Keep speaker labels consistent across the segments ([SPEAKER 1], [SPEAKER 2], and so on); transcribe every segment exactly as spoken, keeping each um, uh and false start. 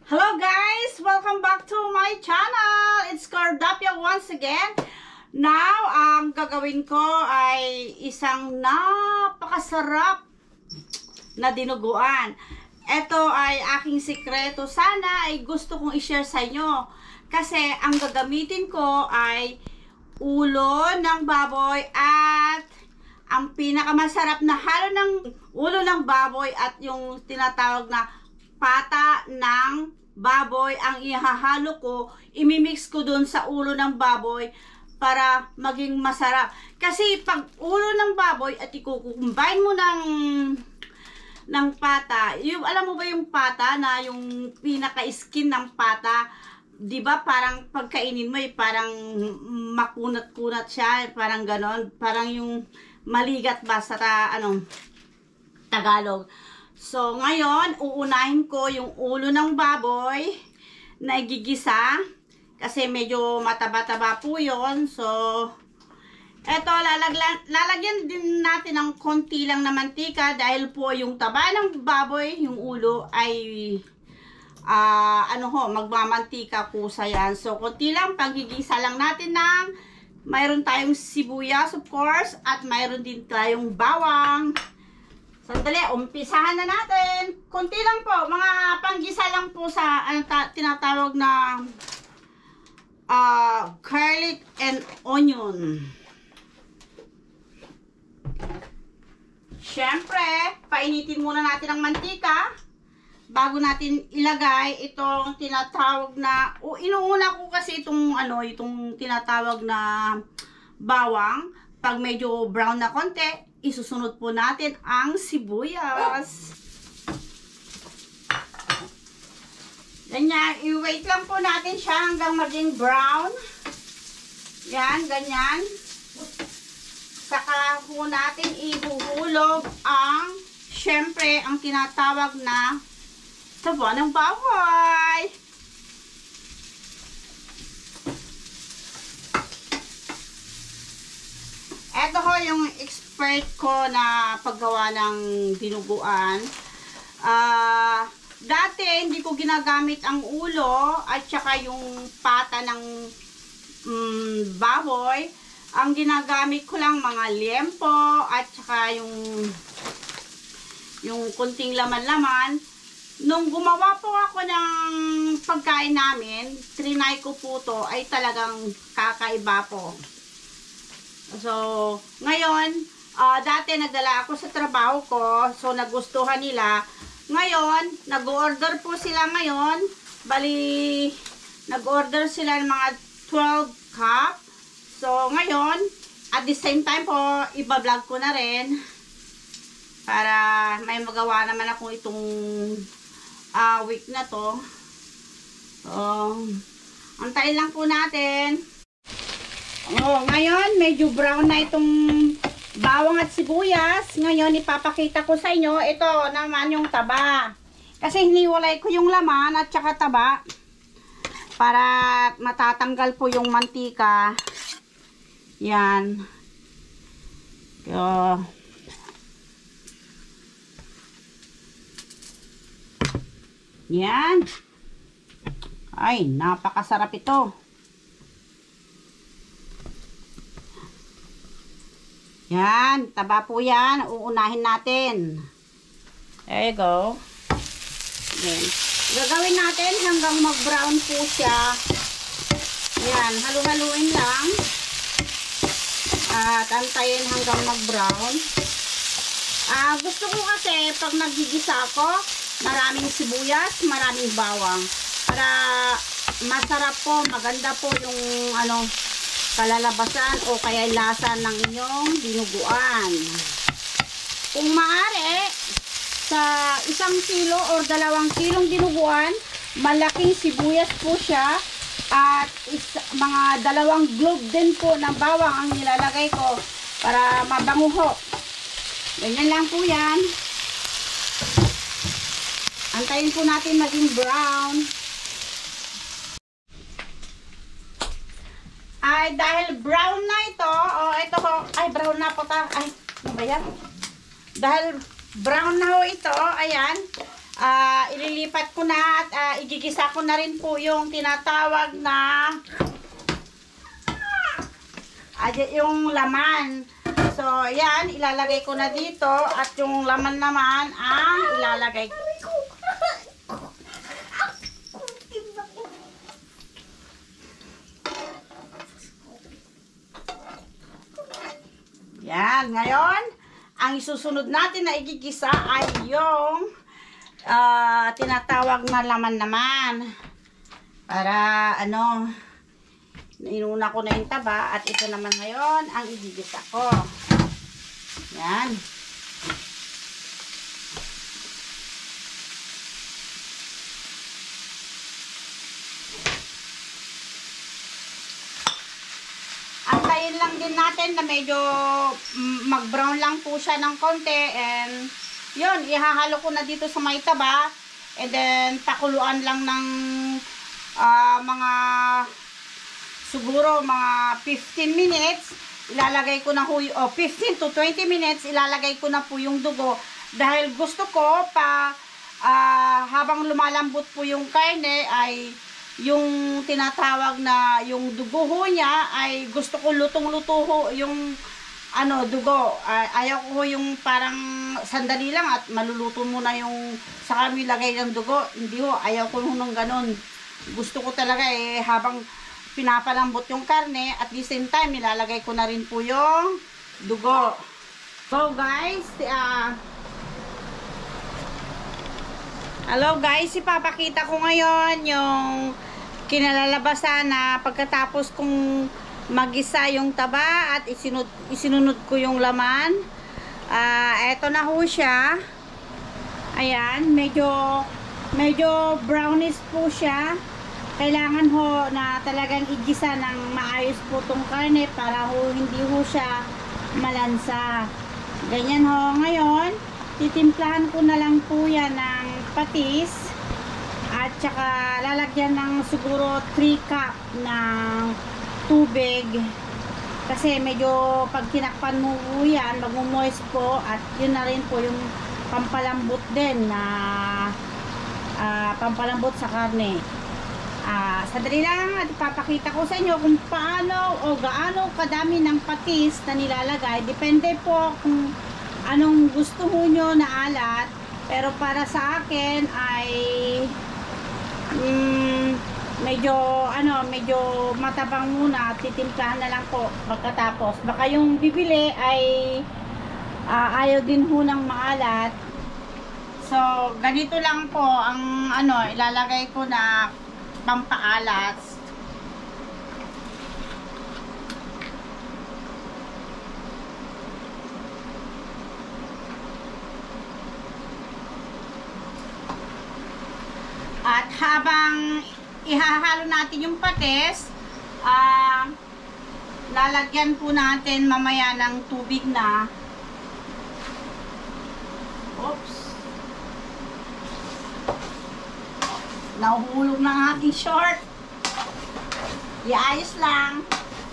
[SPEAKER 1] Hello guys! Welcome back to my channel! It's Cardapia once again. Now, ang gagawin ko ay isang napakasarap na dinuguan. Ito ay aking sikreto. Sana ay gusto kong i-share sa inyo. Kasi ang gagamitin ko ay ulo ng baboy at ang pinakamasarap na halo ng ulo ng baboy at yung tinatawag na pata ng baboy ang ihahalo ko, imimix ko dun sa ulo ng baboy para maging masarap. Kasi pag ulo ng baboy at i-combine mo ng ng pata, yung alam mo ba yung pata na yung pinaka-skin ng pata, 'di ba? Parang pagkainin mo eh, parang makunat-kunat siya, parang ganon, parang yung maligat ba sa ta, ano, Tagalog. So, ngayon, uunahin ko yung ulo ng baboy na igigisa. Kasi medyo mataba-taba po yun. So, eto, lalagyan, lalagyan din natin ng konti lang na mantika. Dahil po yung taba ng baboy, yung ulo, ay uh, ano ho, magmamantika po sa yan. So, konti lang, pagigisa lang natin ng mayroon tayong sibuyas, of course. At mayroon din tayong bawang. Sandali, umpisahan na natin. Kunti lang po, mga panggisa lang po sa ano, tinatawag na uh, garlic and onion. Siyempre, painitin muna natin ang mantika bago natin ilagay itong tinatawag na, o inuuna ko kasi itong ano, itong tinatawag na bawang. Pag medyo brown na konti, isusunod po natin ang sibuyas. Ganyan, i-wait lang po natin siya hanggang maging brown. Yan, ganyan. Saka po natin ihuhulog ang, syempre, ang tinatawag na taba ng baboy. Ito ho yung expert ko na paggawa ng dinuguan. Uh, dati hindi ko ginagamit ang ulo at saka yung pata ng um, baboy. Ang ginagamit ko lang mga liempo at saka yung yung kunting laman-laman. Nung gumawa po ako ng pagkain namin, trinay ko po to, ay talagang kakaiba po. So, ngayon, uh, dati nagdala ako sa trabaho ko, so nagustuhan nila. Ngayon, nag-order po sila ngayon. Bali, nag-order sila ng mga twelve cup. So, ngayon, at the same time po, iba-vlog ko na rin. Para may magawa naman ako itong uh, week na to. So, antayin lang po natin. Oh, ngayon, medyo brown na itong bawang at sibuyas. Ngayon, ipapakita ko sa inyo, ito naman yung taba. Kasi hiniwalay ko yung laman at saka taba para matatanggal po yung mantika. Yan. So, yan. Ay, napakasarap ito. Yan, taba po yan. Uunahin natin. There you go. Yan. Gagawin natin hanggang mag-brown po siya. Yan, halu-haluin lang. At antayin hanggang mag-brown. Ah, gusto ko kasi pag nagigisa ako, maraming sibuyas, maraming bawang. Para masarap po, maganda po yung ano, kalalabasan o kaya lasa ng inyong dinuguan. Kung maaari, sa isang kilo o dalawang kilong dinuguan, malaking sibuyas po siya at isa, mga dalawang globe din po ng bawang ang nilalagay ko para mabango ho. Ganyan lang po yan. Antayin po natin maging brown. Ay, dahil brown na ito, o oh, ito ho, ay brown na po ta, ay, ano ba yan? Dahil brown na ho ito, ayan, uh, ililipat ko na at uh, igigisa ko na rin po yung tinatawag na uh, yung laman. So, yan, ilalagay ko na dito at yung laman naman ang ilalagay ko. Yan, ngayon, ang isusunod natin na igigisa ay yung uh, tinatawag na laman naman. Para, ano, inuna ko na yung taba at ito naman ngayon ang igigisa ko. Yan. Antayin lang din natin na medyo mag-brown lang po siya ng konti and yun, ihahalo ko na dito sa may taba and then pakuluan lang ng uh, mga siguro mga fifteen minutes. Ilalagay ko na po, oh, fifteen to twenty minutes ilalagay ko na po yung dugo dahil gusto ko pa uh, habang lumalambot po yung karne ay yung tinatawag na yung dugo ho niya ay gusto ko lutong-luto ho yung ano dugo. Uh, ayaw ko yung parang sandali lang at maluluto muna yung sa kami lagay ng dugo. Hindi ho, ayaw ko nung ganun. Gusto ko talaga eh habang pinapalambot yung karne at the same time nilalagay ko na rin po yung dugo. So guys, uh, hello guys, ipapakita ko ngayon yung kinalalabasan na pagkatapos kong magisa yung taba at isinunod, isinunod ko yung laman. Uh, eto na ho siya. Ayan, medyo medyo brownish po siya. Kailangan ho na talagang igisa ng maayos po tong karne para ho hindi ho siya malansa. Ganyan ho. Ngayon, titimplahan ko na lang po yan ng patis. At saka lalagyan ng siguro three cup ng tubig. Kasi medyo pag tinakpan mo po yan, mag-moist po. At yun na rin po yung pampalambot din na uh, pampalambot sa karne. Uh, sadali lang at ipapakita ko sa inyo kung paano o gaano kadami ng patis na nilalagay. Depende po kung anong gusto mo nyo na alat. Pero para sa akin ay Mm, medyo ano, medyo matabang muna, titimplahan na lang po pagkatapos. Baka yung bibili ay uh, ayaw din ho ng maalat. So, ganito lang po ang ano, ilalagay ko na pampaalat. At habang ihahalo natin yung patis, uh, lalagyan po natin mamaya ng tubig na. Oops. Nahuhulog ng aking short. Iayos lang.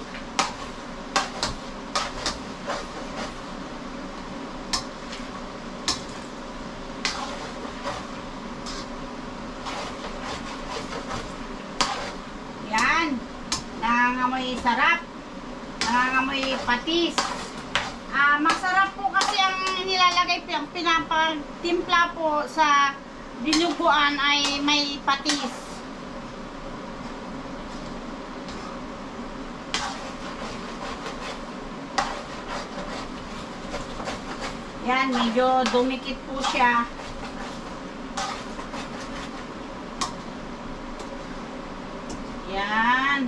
[SPEAKER 1] Nangangamoy sarap, nangangamoy patis. Ah, masarap po kasi ang nilalagay, ang pinapatimpla po sa dinuguan ay may patis. Yan, medyo dumikit po siya. Yan.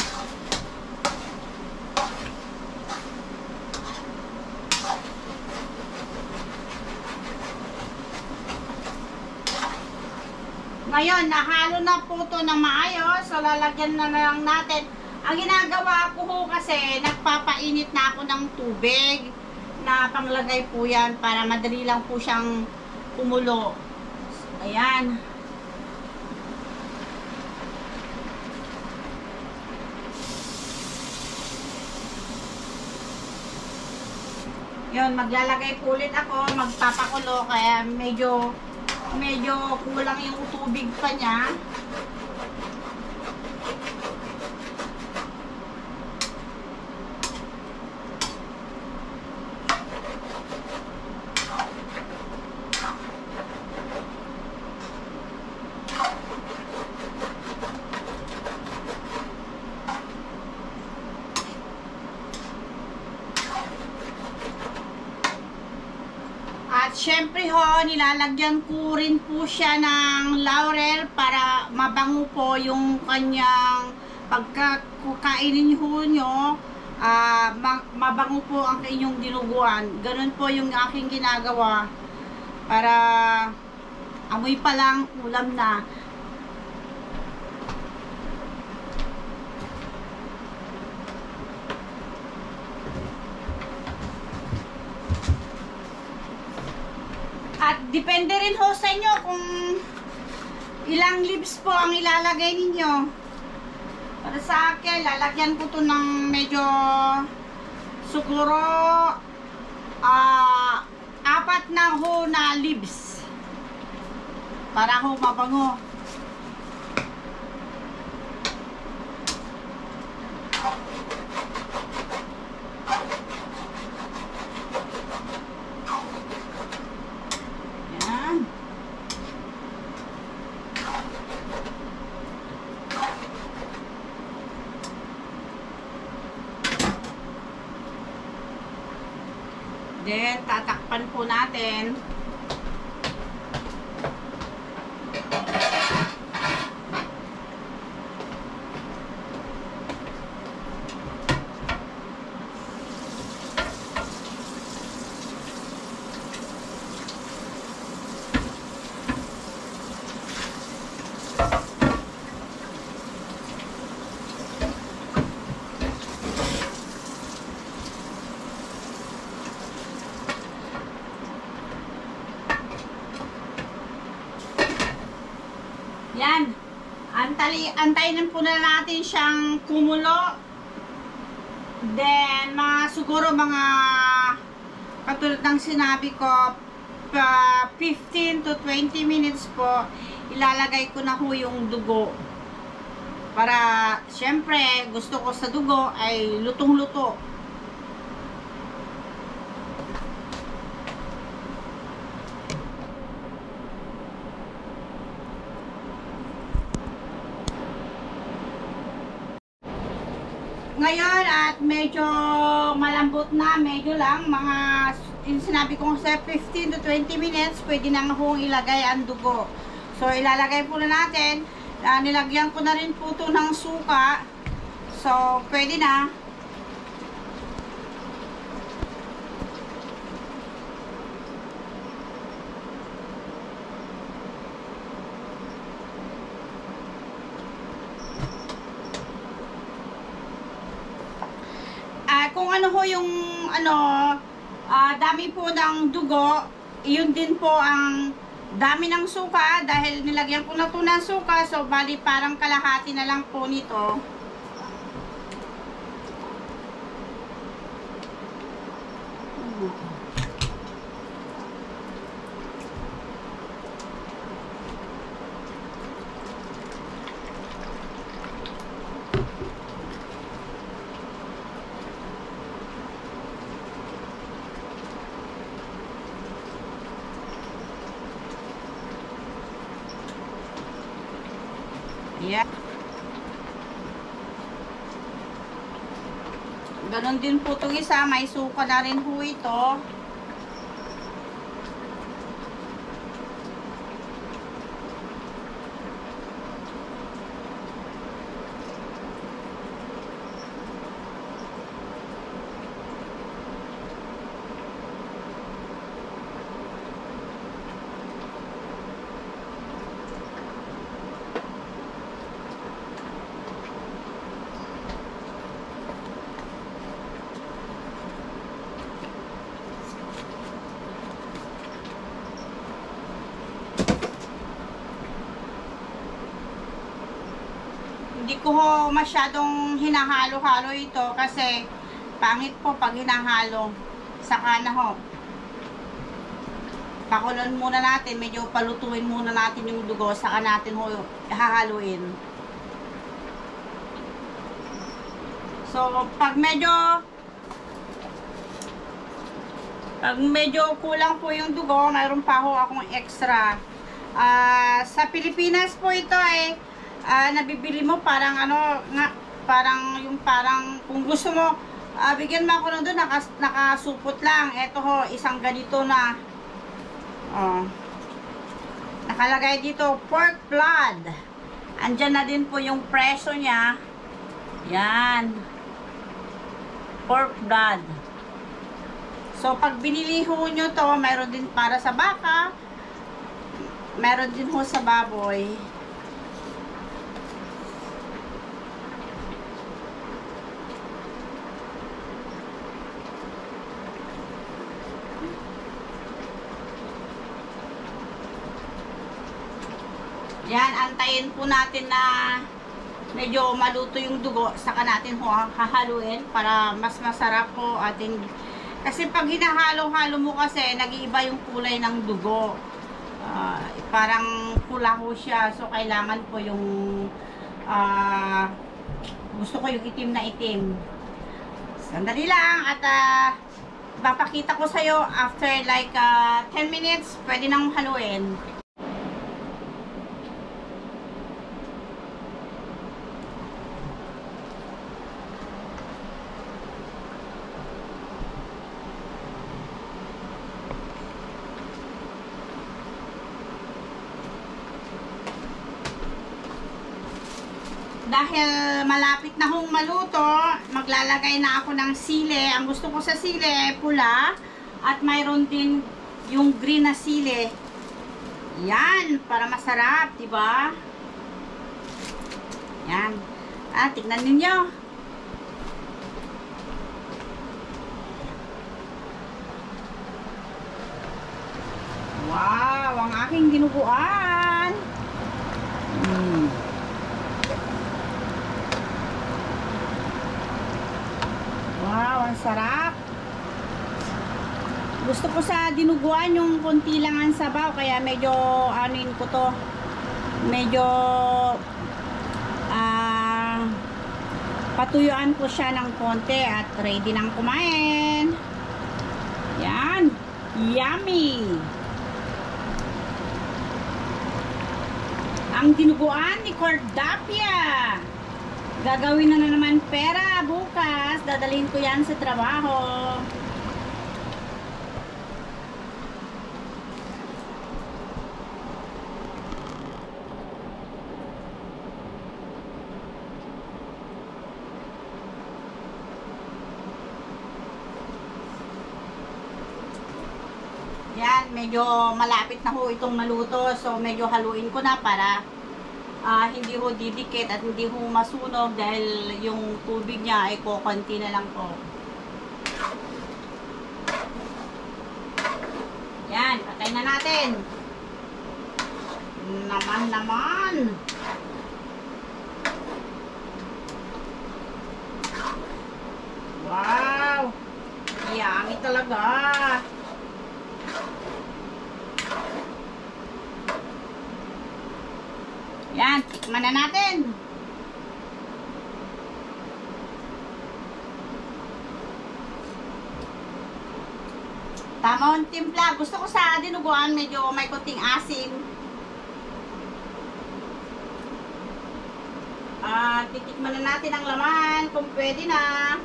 [SPEAKER 1] Ngayon, nahalo na po ito na maayos. So, lalagyan na lang natin. Ang ginagawa ko ho kasi, nagpapainit na ako ng tubig na panglagay po yan para madali lang po siyang kumulo. Ayan. Yun, maglalagay po ulit ako, magpapakulo, kaya medyo medyo kulang yung tubig pa niya. At syempre ho, nilalagyan ko rin po siya ng laurel para mabango po yung kanyang pagkakainin ho nyo, uh, mabango po ang inyong dinuguan. Ganun po yung aking ginagawa para amoy pa lang ulam na. At depende rin ho sa inyo kung ilang leaves po ang ilalagay ninyo. Para sa akin, lalagyan ko to ng medyo siguro uh, apat na ho na leaves para ho mabango. Then, tatakpan po natin. Yan. Antali, antayin po na natin siyang kumulo. Then, mga siguro mga katulad ng sinabi ko, uh, fifteen to twenty minutes po, ilalagay ko na ho yung dugo. Para, syempre, gusto ko sa dugo ay lutong-luto. Ngayon at medyo malambot na, medyo lang, mga yung sinabi ko sa fifteen to twenty minutes, pwede na hong ilagay ang dugo. So ilalagay po na natin, uh, nilagyan ko na rin po ito ng suka. So pwede na. Kung ano ho yung ano, uh, dami po ng dugo, yun din po ang dami ng suka dahil nilagyan ko na po ng suka, so bali parang kalahati na lang po nito. Yeah. Ganon din po itong isa, may suka na rin po ito. Hindi ko ho masyadong hinahalo-halo ito kasi pangit po pag hinahalo. Saka na ho. pakuloyin muna natin, medyo palutuin muna natin yung dugo, saka natin ho hahaluin. So, pag medyo pag medyo kulang po yung dugo, mayroon pa ho akong extra. Uh, sa Pilipinas po ito eh, uh, nabibili mo parang ano, nga, parang yung parang, kung gusto mo, uh, bigyan mo ako lang doon, nakas, nakasupot lang. Ito ho, isang ganito na. Oh. Nakalagay dito, pork blood. Andyan na din po yung presyo niya. Yan. Pork blood. So, pag binili ho nyo to, mayroon din para sa baka. Mayroon din ho sa baboy. Yan, antayin po natin na medyo maluto yung dugo, saka natin ho hahaluin para mas masarap po ating, kasi pag hinahalo-halo mo kasi nag-iiba yung kulay ng dugo, uh, parang pula ho siya, so kailangan po yung uh, gusto ko yung itim na itim. Sandali lang at uh, papakita ko sa'yo after like uh, ten minutes, pwede nang haluin. Dahil malapit na hong maluto, maglalagay na ako ng sili. Ang gusto ko sa sili ay pula at mayroon din yung green na sili. Yan, para masarap, di ba? Yan. Ah, tignan ninyo. Wow, ang aking dinuguan. Hmm. Wow, ang sarap. Gusto ko sa dinuguan yung konti lang ang sabaw, kaya medyo anuin ko to. Medyo uh, patuyuan ko siya ng konti at ready nang kumain. Yan. Yummy. Ang dinuguan ni Cordapia. Gagawin na, na naman pera bukas. Dadalhin ko yan sa trabaho. Yan, medyo malapit na ho itong maluto. So, medyo haluin ko na para Uh, hindi ho didikit at hindi ho masunog dahil yung tubig niya ay kukunti na lang po. Yan, patay na natin. Naman naman. Wow! Yummy talaga. Yan, tikman na natin. Tamang timpla. Gusto ko sa dinuguan medyo may konting asim. Ah, titikman na natin ang laman kung pwede na.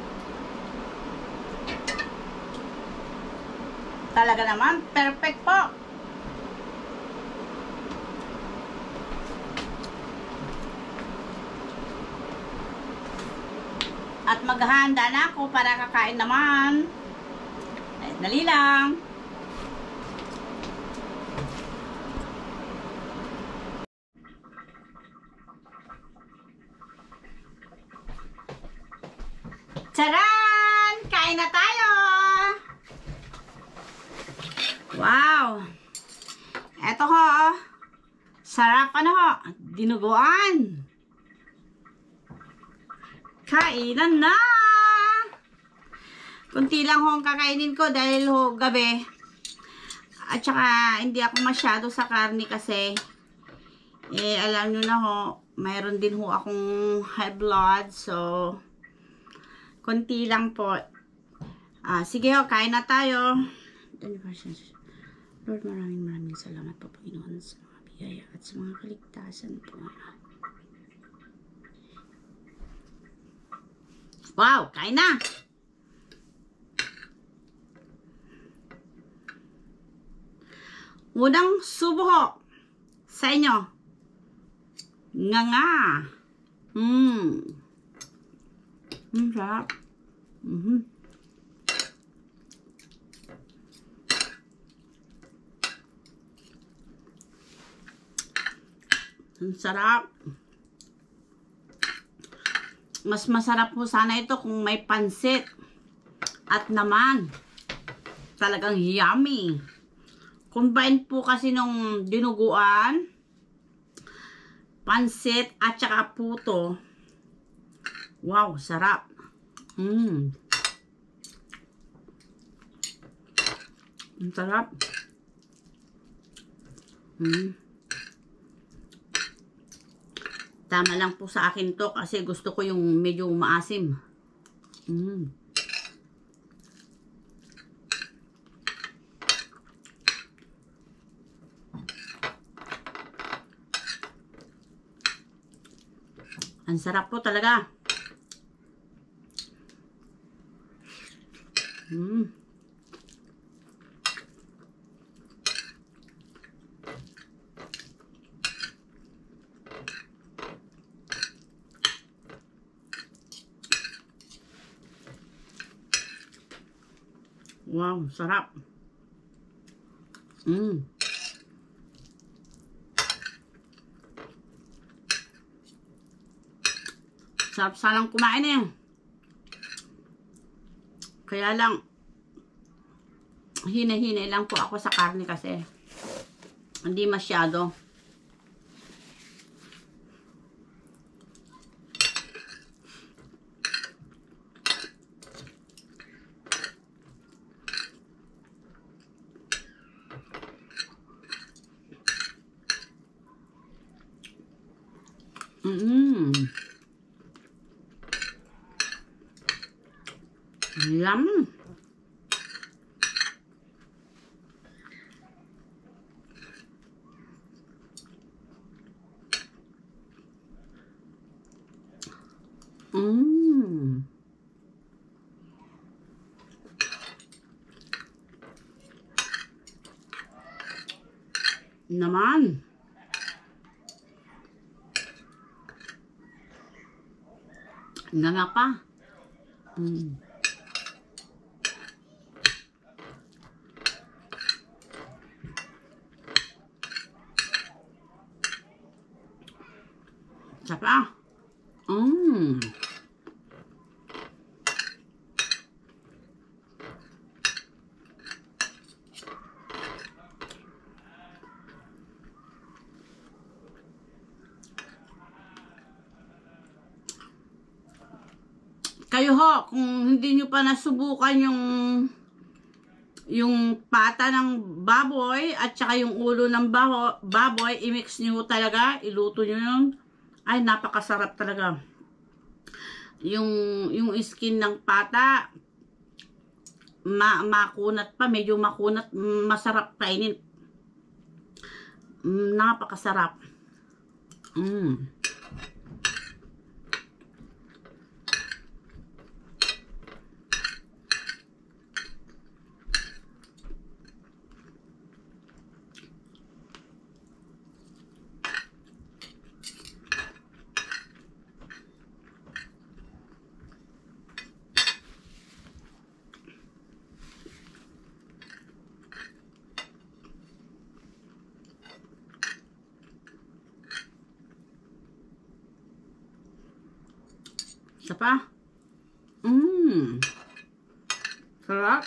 [SPEAKER 1] Talaga naman, perfect po. At maghahanda na ako para kakain naman. Ay, dali lang. Tcharan! Kain na tayo! Wow! Eto ho. Sarap ano ho. Dinuguan. Kainan na! Kunti lang ho ang kakainin ko dahil ho gabi At saka, hindi ako masyado sa karne kasi, eh, alam nyo na ho, mayroon din ho akong high blood. So, konti lang po. Ah, sige ho, kain na tayo. Lord, maraming maraming salamat po, Panginoon, sa mga biyaya at sa mga kaligtasan po. Wow, kain na! Unang subo ho sa inyo. Nga nga. Mmm. Mmm, sarap. Mm-hmm. Ang sarap. Mas masarap po sana ito kung may pansit. At naman, talagang yummy. Combine po kasi nung dinuguan, pansit at saka puto. Wow, sarap. Mmm. Ang sarap. Mmm. Tama lang po sa akin to kasi gusto ko yung medyo maasim. Mmm. Ang sarap po talaga. Mm. Wow, sarap. Mm. Sarap sanang kumain eh. Kaya lang, hina-hina lang po ako sa karne kasi. Hindi masyado. Mm-hmm. Yum. Mm. Naman. Nga nga pa. Mm. Sarap. Mmm. Kayo ho, kung hindi nyo pa nasubukan yung yung pata ng baboy at saka yung ulo ng baho, baboy, i-mix nyo talaga, iluto nyo yun. Ay, napakasarap talaga. Yung, yung skin ng pata, ma makunat pa, medyo makunat, masarap kainin. Mm, napakasarap. Mm. Isa pa. Mmm. Sarap.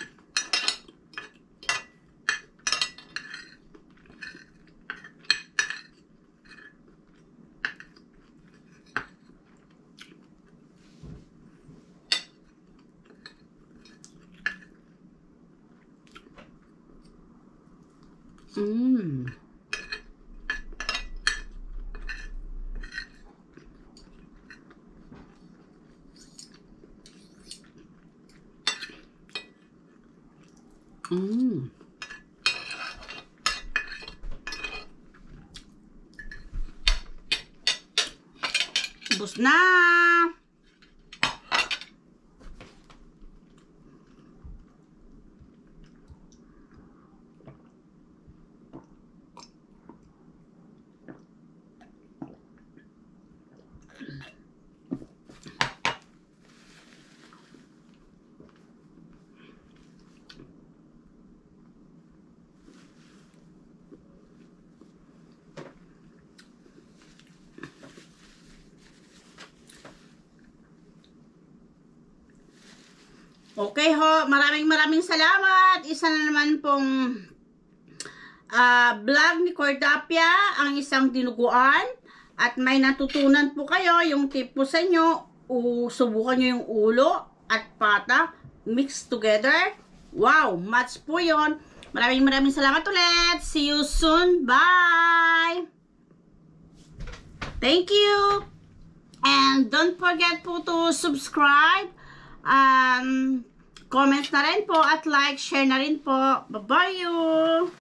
[SPEAKER 1] Mm. Ubus na. Okay ho, maraming maraming salamat. Isa na naman pong uh, vlog ni Cordapia, ang isang dinuguan. At may natutunan po kayo, yung tip po sa inyo, subukan nyo yung ulo at pata, mix together. Wow, match po yun. Maraming maraming salamat ulit. See you soon. Bye! Thank you! And don't forget po to subscribe. Um, comment na rin po at like, share na rin po. Bye-bye you!